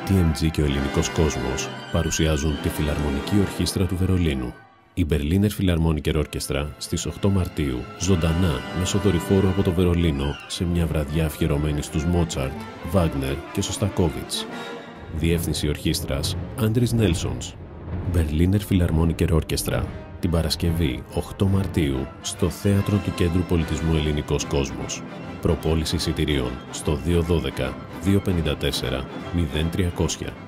TMG και ο ελληνικός κόσμος παρουσιάζουν τη Φιλαρμονική Ορχήστρα του Βερολίνου. Η Berliner Philharmoniker Orchestra στις 8 Μαρτίου, ζωντανά μέσω δορυφόρου από το Βερολίνο, σε μια βραδιά αφιερωμένη στους Μότσαρτ, Βάγνερ και Σωστακόβιτς. Διεύθυνση ορχήστρας Άντρις Νέλσονς. Berliner Philharmoniker Orchestra, την Παρασκευή 8 Μαρτίου στο Θέατρο του Κέντρου Πολιτισμού Ελληνικός Κόσμος. Προπόληση εισιτηρίων στο 212 254 0300.